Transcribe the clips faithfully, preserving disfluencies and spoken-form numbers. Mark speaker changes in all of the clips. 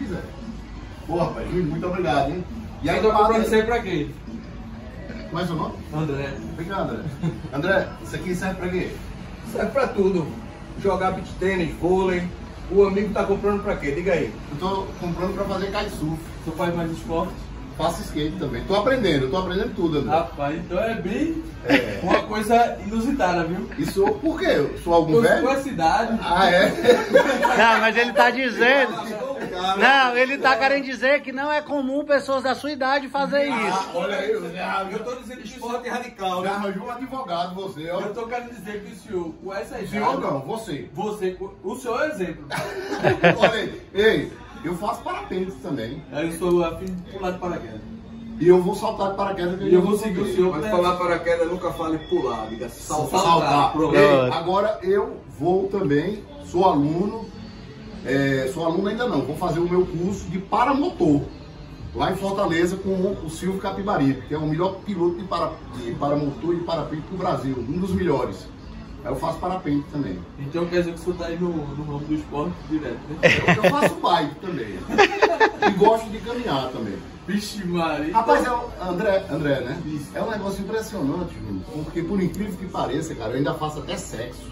Speaker 1: quiser. Pô, rapaz, Júlio, muito obrigado, hein? E aí,
Speaker 2: eu tô comprando isso aí pra quê?
Speaker 1: Como é seu nome?
Speaker 2: André.
Speaker 1: Obrigado, André. André, isso aqui serve pra quê?
Speaker 3: Serve pra tudo. Jogar beach tênis, vôlei. O amigo tá comprando pra quê? Diga aí.
Speaker 1: Eu tô comprando pra fazer kitesurf.
Speaker 2: Tu faz mais esporte?
Speaker 1: Faço skate também. Tô aprendendo, tô aprendendo tudo, André.
Speaker 2: Rapaz, então é bem
Speaker 1: É.
Speaker 2: uma coisa inusitada, viu?
Speaker 1: Isso, por quê? Eu sou algum
Speaker 2: Eu
Speaker 1: velho?
Speaker 2: sou a cidade.
Speaker 1: Ah, é?
Speaker 4: Não, mas ele tá dizendo. Não, ele tá querendo dizer que não é comum pessoas da sua idade fazer
Speaker 1: Ah,
Speaker 4: isso.
Speaker 1: olha aí, eu já,
Speaker 2: Eu tô dizendo que isso
Speaker 3: Esporte radical,
Speaker 1: já
Speaker 3: né?
Speaker 1: arranjou um advogado você, ó.
Speaker 2: Eu tô querendo dizer que o senhor, com essa idade...
Speaker 1: O senhor não, você.
Speaker 2: Você, o senhor é exemplo.
Speaker 1: Olha aí, ei, eu faço parapente também.
Speaker 2: Aí eu sou a fim de pular de paraquedas.
Speaker 1: E eu vou saltar de paraquedas. que
Speaker 2: E eu vou seguir o senhor.
Speaker 3: Mas falar paraquedas, nunca fale pular, diga saltar.
Speaker 1: Saltar.
Speaker 3: Pronto.
Speaker 1: Ei, agora eu vou também, sou aluno, é, sou aluno ainda não, vou fazer o meu curso de paramotor, lá em Fortaleza com o Silvio Capibaribe, que é o melhor piloto de, para, de paramotor e parapente do Brasil, um dos melhores. Aí eu faço parapente também.
Speaker 2: Então quer dizer que o senhor tá aí no, no ramo do esporte direto, né?
Speaker 1: Eu, eu faço bike também. E gosto de caminhar também.
Speaker 2: Vixe, Maria.
Speaker 1: Rapaz, é o André, André, né? É um negócio impressionante, Júlio, porque por incrível que pareça, cara, eu ainda faço até sexo.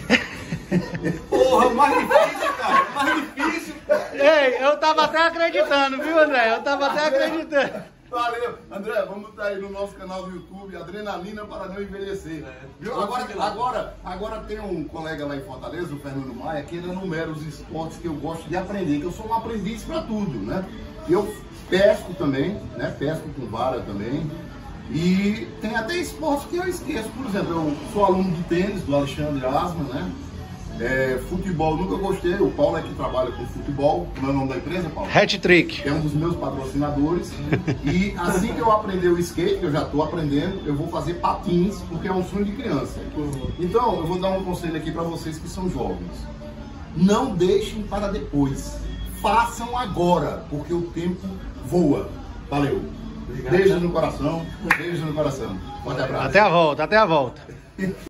Speaker 3: Porra, mais difícil, cara. Mais difícil.
Speaker 4: Ei, eu tava até acreditando, viu, André? Eu tava até acreditando.
Speaker 1: Valeu, André, vamos estar aí no nosso canal do YouTube, Adrenalina para não envelhecer.
Speaker 2: É.
Speaker 1: Viu? Agora, agora, agora tem um colega lá em Fortaleza, o Fernando Maia, que ele enumera os esportes que eu gosto de aprender, que eu sou um aprendiz para tudo, né? Eu pesco também, né? Pesco com vara também. E tem até esportes que eu esqueço. Por exemplo, eu sou aluno de tênis do Alexandre Asma, né? É, futebol nunca gostei, o Paulo é que trabalha com futebol, como é o nome da empresa, Paulo?
Speaker 4: Hat-trick.
Speaker 1: Que é um dos meus patrocinadores. E assim que eu aprender o skate, que eu já estou aprendendo, eu vou fazer patins, porque é um sonho de criança. Então, eu vou dar um conselho aqui para vocês que são jovens. Não deixem para depois. Façam agora, porque o tempo voa. Valeu.
Speaker 2: Obrigado.
Speaker 1: Beijo no coração. Beijo no coração. Forte abraço.
Speaker 4: Até a volta, até a volta.